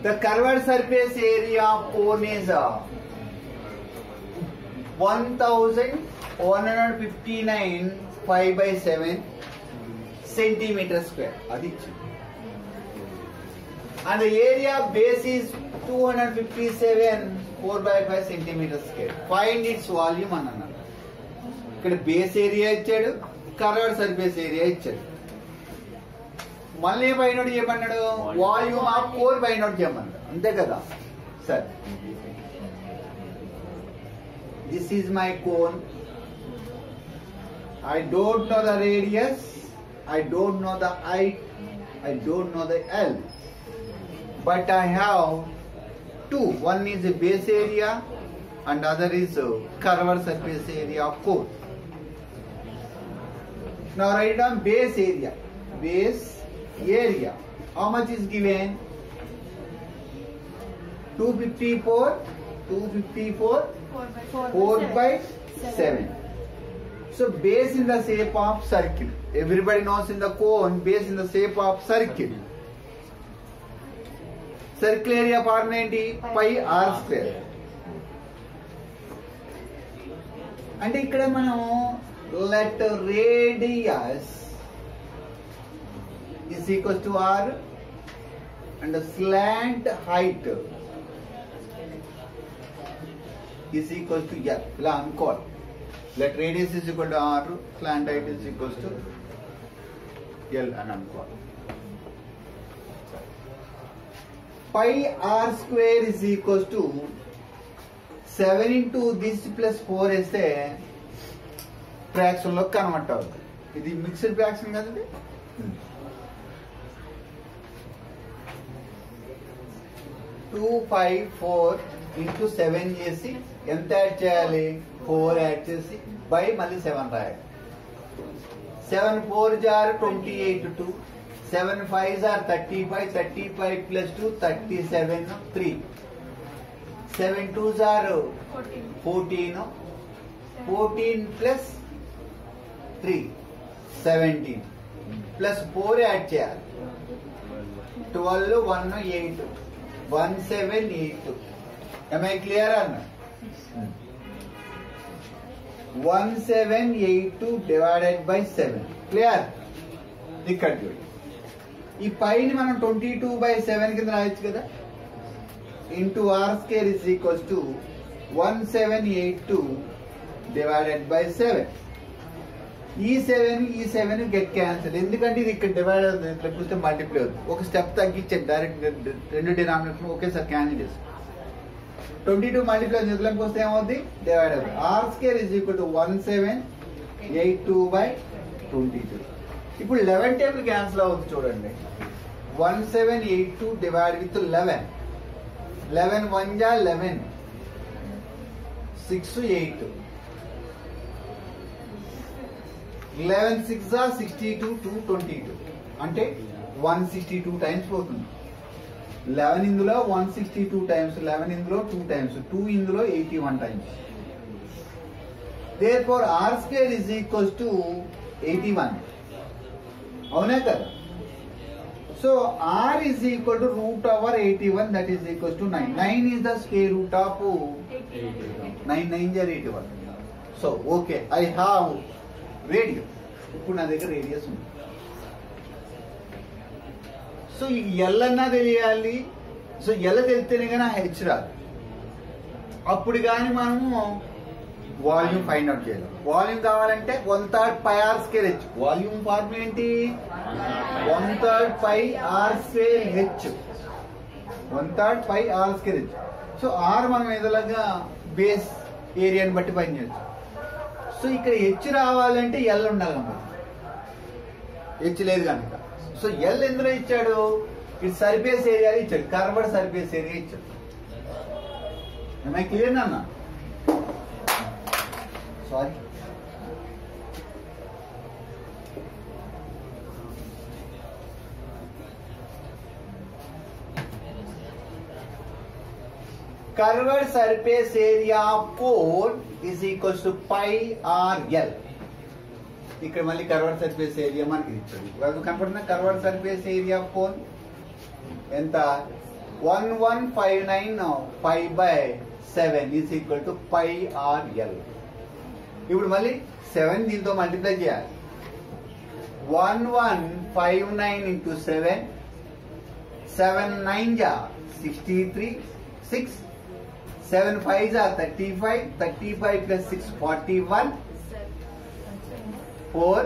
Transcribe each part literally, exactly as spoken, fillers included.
The curved surface area of cone is uh, one thousand one hundred fifty-nine five by seven centimeter square. Adi. And the area base is two hundred fifty-seven four by five centimeter square. Find its volume anna. Ikkada base area ichchadu, curved surface area ichchadu. Malli by note chepannadu, volume of core by note chepannadu. Ante kada. Sir. This is my cone. I don't know the radius. I don't know the height. I don't know the L. But I have two. One is the base area and other is the curved surface area of cone. Now write down base area. Base area. How much is given? two fifty-four. two fifty-four. four by seven. So base in the shape of circle. Everybody knows in the cone, base in the shape of circle. Circle area formula enti pi r square. అంటే ఇక్కడ మనం let radius is equal to r and the slant height is equal to L. ఇలా అనుకోవాలి. Let radius is equal to r, slant height is equal to L అని అనుకోవాలి. Pi r square is equal to seven into this plus four వేస్తే fraction లో convert అవుతుంది. ఇది mixed fraction కదండి. Two five four into seven చేసి ఎంత add చేయాలి? ఫోర్ యాడ్ చేసి బై మళ్ళీ సెవెన్ రాయాలి. సెవెన్ ఫోర్ జార్ twenty eight two, seven five జార్ thirty five, thirty five plus two thirty seven three, seven two జార్ fourteen, fourteen plus three seventeen plus four add చేయాలి. Twelve one eight one seven eight. Am I clear or not? one seven eight two divided by seven. Clear? ఇక్కడ చూడండి. ఈ పైని మనం twenty two by seven కింద రాయొచ్చు కదా. Into R square is equals to one seven eight two divided by seven. ఈ seven ఈ seven get cancel. ఎందుకంటే ఇది ఇక్కడ డివైడ్ అవుతుంది, ఇట్లా చూస్తే మల్టిప్లై అవుతుంది. ఒక స్టెప్ తగ్గించండి, డైరెక్ట్ రెండు డినామినేటర్ ఒకేసారి క్యాన్సిల్ చేస్తాం. ట్వంటీ టూ మల్టిప్లై చేతులకు వస్తే ఏమవుతుంది? డివైడ్ అవుతుంది. R square is equal to one seven eight two by twenty two. ఇప్పుడు లెవెన్ టేబుల్ క్యాన్సిల్ అవుతుంది చూడండి. One seven eight two divide with eleven. Eleven one జా eleven, six eight, eleven six జా sixty two, two twenty two. అంటే one sixty two times పోతుంది. Eleven ఇందులో one sixty two times, eleven ఇందులో two times, two ఇందులో eighty one times. therefore r square is equals to eighty one. అవునా కదా? So r is equal to root over eighty one, that is equals to nine. nine is the square root of nine, nine is eighty-one. So okay, I have radius. ఇప్పుడు నా దగ్గర radius ఉంది. So ఈ L అన్నా తెలియాలి. So L తెలిస్తేనే కానీ H రాదు. అప్పుడు కానీ మనము వాల్యూమ్ ఫైండ్ అవుట్ చేయాలి. వాల్యూమ్ కావాలంటే one third pi R square H. Volume formula ఏంటి? One third pi R square H. One third pi R square H. So R మనం ఎదురుగా బేస్ ఏరియాని బట్టి ఫైండ్ చేయొచ్చు. సో ఇక్కడ హెచ్ రావాలంటే ఎల్ ఉండాలి అన్నమాట. హెచ్ లేదు కనుక. సో ఎల్ ఎందులో ఇచ్చాడు? ఇటు సర్ఫేస్ ఏరియా ఇచ్చాడు, కర్వ్డ్ సర్ఫేస్ ఏరియా ఇచ్చాడు. క్లియర్ నాన్న? Sorry, curved surface area of cone is equals to pi r L. ఇక్కడ మళ్ళీ కర్వర్డ్ సర్ఫేస్ ఏరియా మనకి ఇచ్చాడు. కనపడుతున్న curved surface area of cone ఎంత? one one five nine now pi by seven is equal to pi r l. ఇప్పుడు మళ్ళీ seven దీంతో multiply చేయాలి. one one five nine into seven, seven nine ja sixty-three, six, seven five ja thirty-five, thirty-five plus six forty-one, four,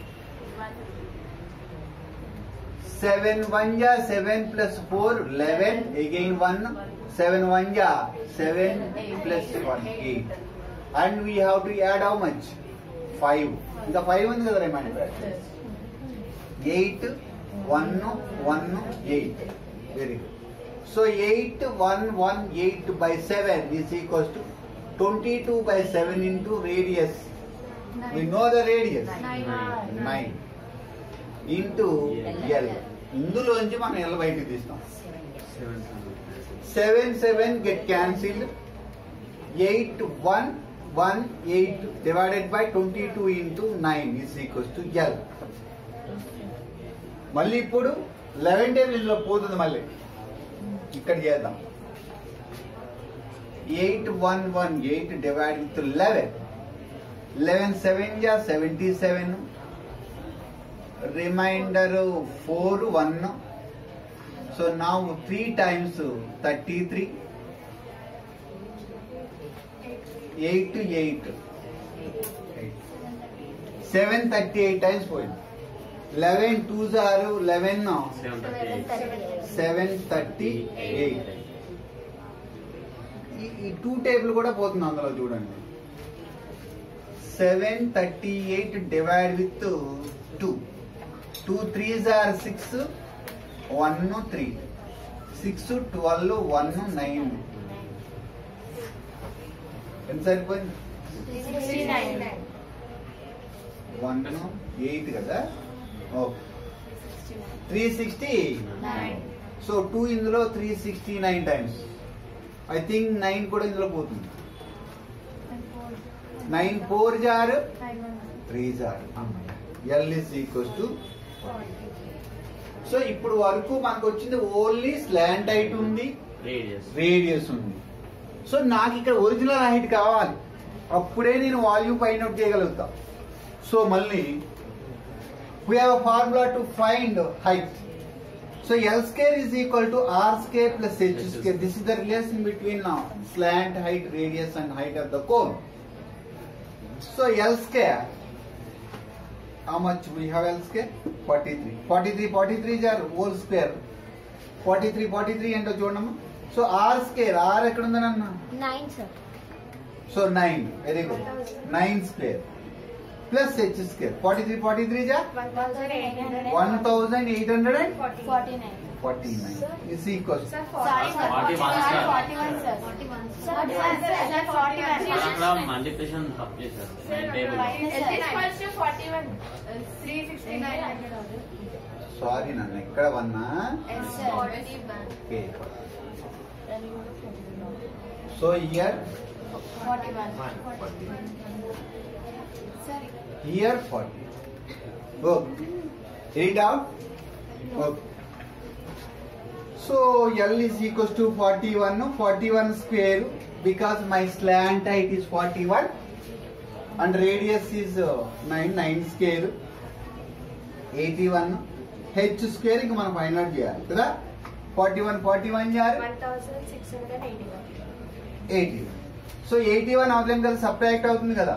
seven one ja seven plus four eleven, again one, seven one ja seven plus one eight, and we have to add how much? five. ఇంకా five ఉంది కదా remainder. eight one one eight. Very good. So eight one one eight by seven is equals to twenty-two by seven into radius. Nine. We know the radius. Nine. Nine. Into L. ఇందులోంచి మనం L బయటకు తీస్తాం. seven seven get cancelled. eight one one eight divided by twenty-two into nine is equals to L. మళ్ళీ ఇప్పుడు eleven table ఇందులో పోతుంది. మళ్ళీ ఇక్కడ చేద్దాం. eight one one eight divided with eleven. eleven seven ja seventy-seven. Remainder four one. So now three times thirty-three. eight to eight. seven thirty-eight times point. eleven twos are eleven now. seven thirty-eight. ఈ two table కూడా పోతుంది అందులో చూడండి. seven thirty-eight divide with two. two threes are six. one three. six twelve one nine. ఎంత సరిపోయింది? one eight కదా. Okay. three sixty-nine. So two ఇందులో three sixty-nine times. I think nine కూడా ఇందులో పోతుంది. నైన్ ఫోర్ జార్ త్రీ జార్. L is equals to. So ఇప్పుడు వరకు మనకు వచ్చింది ఓన్లీ స్లాంట్ హైట్ ఉంది, రేడియస్ ఉంది. సో నాకు ఇక్కడ ఒరిజినల్ హైట్ కావాలి, అప్పుడే నేను వాల్యూమ్ ఫైండ్ అవుట్ చేయగలుగుతా. సో మళ్ళీ we have a formula to find height. So L square is equal to R square plus H square. This is the relation between now slant height, radius and height of the cone. So L square, how much we have L square? forty-three. forty-three, forty-three is our whole square. forty-three, forty-three and చూడమ్మా. So R square, R ఎక్కడ ఉందన్న? nine sir. So nine, very good. nine square plus H square. forty-three, forty-three is one thousand eight hundred one thousand eight hundred forty-nine. forty-nine is equal. Sir, sorry sir. forty-one sir. forty-one sir. forty-one sir. forty-one sir. Sir, forty-one. అక్కడ multiplication తప్పే sir. Table It is equals to forty-one. three sixty-nine. Sorry నాన్న, ఇక్కడ వన్నా. Yes sir. forty-one. Okay. So here forty-one. Sir. here forty. Okay. Read out. Okay. So L is equals to forty-one. forty-one square because my slant height is forty-one and radius is uh, nine. nine square eighty-one. H square ఇంక మనం find out చేయాలి కదా. forty-one, forty-one జారు one thousand six hundred eighty-one. eighty-one. So eighty-one అవుతుంది కదా, subtract అవుతుంది కదా.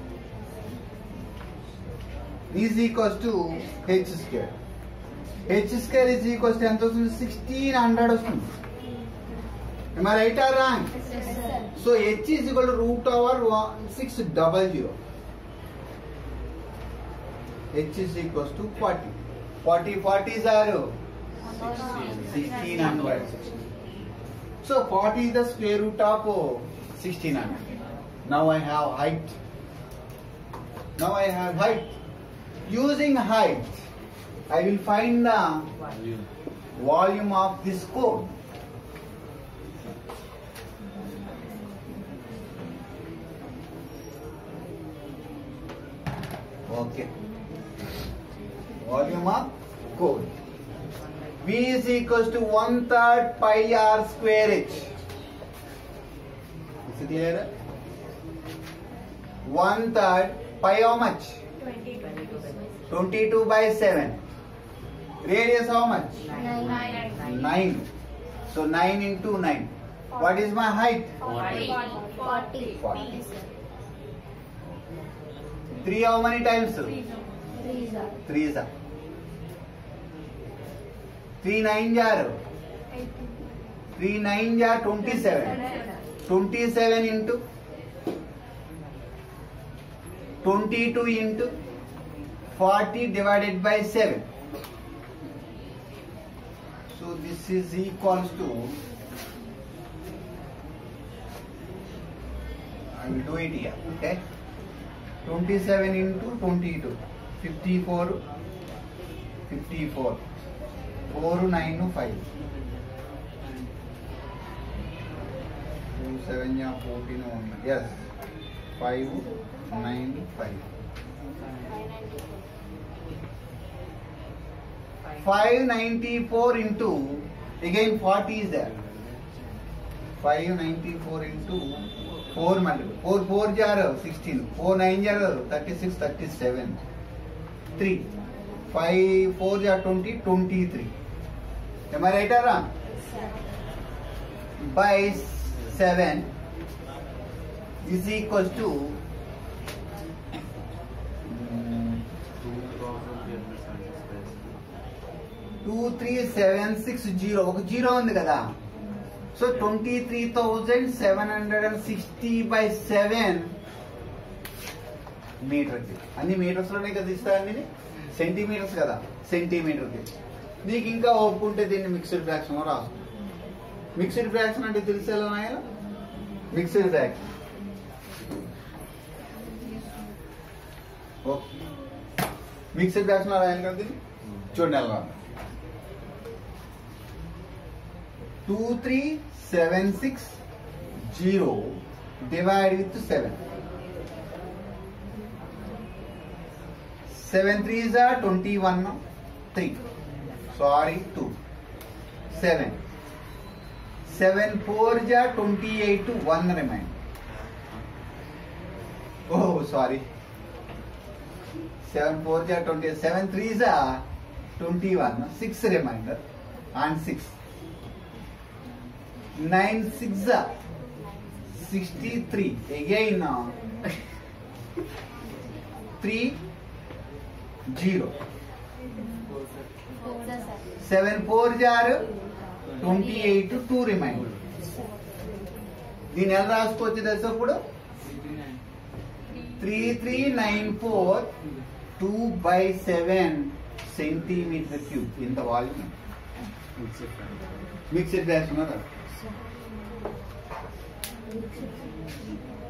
Is equals to H square. H square is equals to ఎంత వస్తుంది? సిక్స్టీన్ హండ్రెడ్ వస్తుంది. Am I right or wrong? Yes sir. So h is equal to root over six hundred. H is equals to forty. forty, forty is zero. sixteen hundred. So forty is the square root of sixteen hundred. Now I have height. Now I have height. Using height, I will find the volume of this cone. Okay. Volume of cone. V is equals to one third pi r square h. Is it clear? One third pi how much? twenty-two by seven. Radius how much? Nine. nine. So nine into nine. What is my height? Forty. Forty. forty. three how many times? three is up. three nines are? three nines are twenty-seven. twenty-seven into twenty-two into forty divided by seven. So this is equals to, I will do it here, okay? twenty-seven into twenty-two, fifty-four, fifty-four, four, nine, five. two, seven, fourteen, yes, five, nine, five. five ninety-four into, again forty is there. five ninety-four into four multiple. four four jar sixteen. four nine jar thirty-six, thirty-seven. three. five four jar twenty, twenty-three. Am I right or wrong? By seven is equals to two three seven six zero. ఒక zero ఉంది కదా, so twenty three thousand seven hundred and sixty by seven metre. అన్ని metres లోనే కదా ఇస్తారండి, centimetres కదా, centimetre కి. నీకు ఇంకా ఒప్పుకుంటే దీన్ని మిక్స్డ్ ఫ్రాక్షన్ లో రాసు. మిక్స్డ్ ఫ్రాక్షన్ అంటే తెలిసేలా నాయన, mixed fraction. Okay, mixed fraction లో రాయాలి కదా దీన్ని. చూడండి ఎలా two three seven six zero divide with seven. seven threes are twenty-one, three. Sorry, two. seven. seven fours are twenty-eight, one remain. Oh, sorry. seven fours are twenty-eight. seven threes are twenty-one, six remainder and six. nine six are sixty-three. Again now three zero. seven four are twenty-eight, two remain. దీని ఎలా రాసుకోవచ్చు తెలుసా ఇప్పుడు? three three nine four two by seven centimeter cube. ఇంత volume mixed fraction.